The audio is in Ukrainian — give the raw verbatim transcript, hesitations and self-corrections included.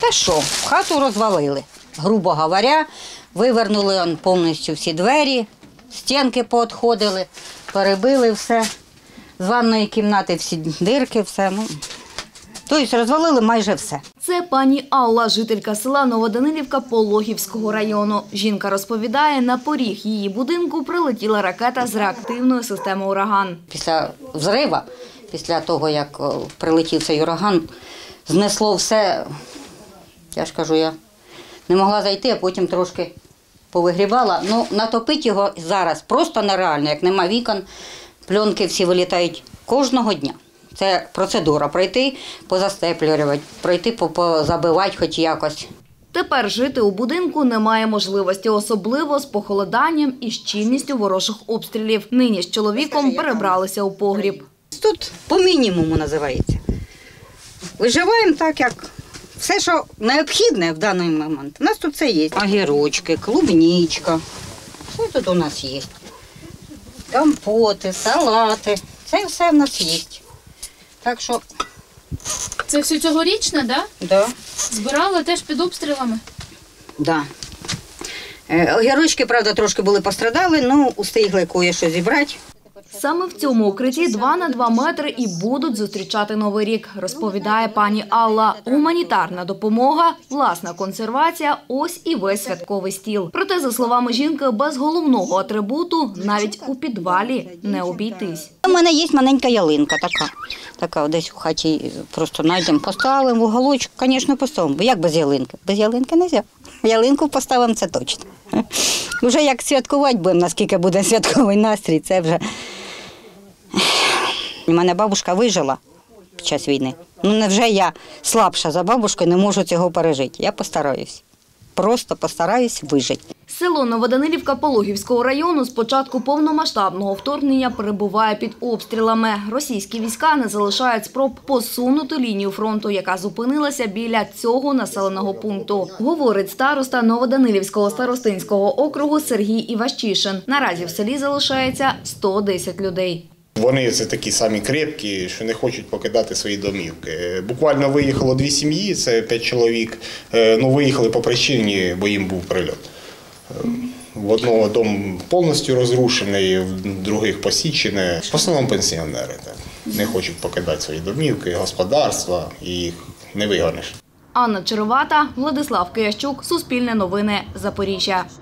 Та що, хату розвалили, грубо говоря, вивернули он повністю всі двері, стінки поотходили, перебили все, з ванної кімнати всі дирки, все. Ну. Тобто розвалили майже все. Це пані Алла, жителька села Новоданилівка Пологівського району. Жінка розповідає, на поріг її будинку прилетіла ракета з реактивної системи «Ураган». Після взриву, після того, як прилетів цей ураган, знесло все. Я ж кажу, я не могла зайти, а потім трошки повигрівала. Ну, натопити його зараз просто нереально, як нема вікон, пленки всі вилітають кожного дня. Це процедура – пройти, позастеплювати, пройти, позабивати хоч якось. Тепер жити у будинку немає можливості, особливо з похолоданням і щільністю ворожих обстрілів. Нині з чоловіком перебралися у погріб. Тут по мінімуму називається. Виживаємо так, як все, що необхідне в даний момент. У нас тут все є. Огірочки, клубничка. Що тут у нас є? Компоти, салати. Це все в нас є. Так що... Це все цьогорічне, так? Да? Да. Збирали теж під обстрілами? Да. Е, огірочки, правда, трошки були пострадали, ну, устигли кое-що зібрати. Саме в цьому укритті два на два метри і будуть зустрічати Новий рік, розповідає пані Алла. Гуманітарна допомога, власна консервація – ось і весь святковий стіл. Проте, за словами жінки, без головного атрибуту навіть у підвалі не обійтись. У мене є маленька ялинка така. Така десь у хаті просто знайдемо, поставимо в уголочок, звісно, поставимо. Бо як без ялинки? Без ялинки не можна. Ялинку поставимо, це точно. Вже як святкувати будемо, наскільки буде святковий настрій, це вже... У мене бабушка вижила під час війни. Ну невже я слабша за бабушку, не можу цього пережити? Я постараюсь. Просто постараюсь вижити. Село Новоданилівка Пологівського району з початку повномасштабного вторгнення перебуває під обстрілами. Російські війська не залишають спроб посунути лінію фронту, яка зупинилася біля цього населеного пункту. Говорить староста Новоданилівського старостинського округу Сергій Іващишин. Наразі в селі залишається сто десять людей. Вони це такі самі крепкі, що не хочуть покидати свої домівки. Буквально виїхало дві сім'ї, це п'ять чоловік. Ну, виїхали по причині, бо їм був прильот. В одного дом повністю розрушений, в других посічений. В основному пенсіонери так. Не хочуть покидати свої домівки, господарства, і їх не вигониш. Анна Черевата, Владислав Киящук, Суспільне новини, Запоріжжя.